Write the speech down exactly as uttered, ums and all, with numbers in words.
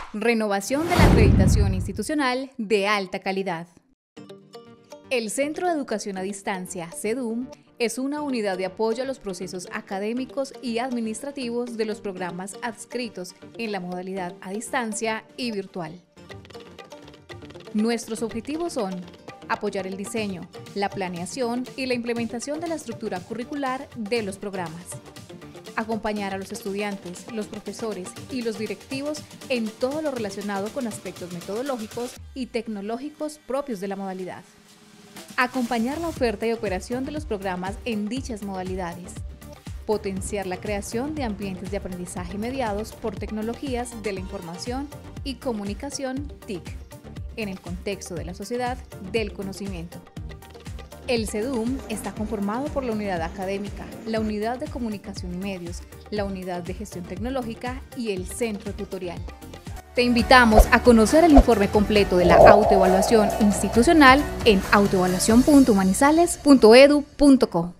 Renovación de la acreditación institucional de alta calidad. El Centro de Educación a Distancia, CEDUM, es una unidad de apoyo a los procesos académicos y administrativos de los programas adscritos en la modalidad a distancia y virtual. Nuestros objetivos son apoyar el diseño, la planeación y la implementación de la estructura curricular de los programas, acompañar a los estudiantes, los profesores y los directivos en todo lo relacionado con aspectos metodológicos y tecnológicos propios de la modalidad, acompañar la oferta y operación de los programas en dichas modalidades, potenciar la creación de ambientes de aprendizaje mediados por tecnologías de la información y comunicación T I C, en el contexto de la sociedad del conocimiento. El CEDUM está conformado por la unidad académica, la unidad de comunicación y medios, la unidad de gestión tecnológica y el centro tutorial. Te invitamos a conocer el informe completo de la autoevaluación institucional en autoevaluación punto manizales punto edu punto co.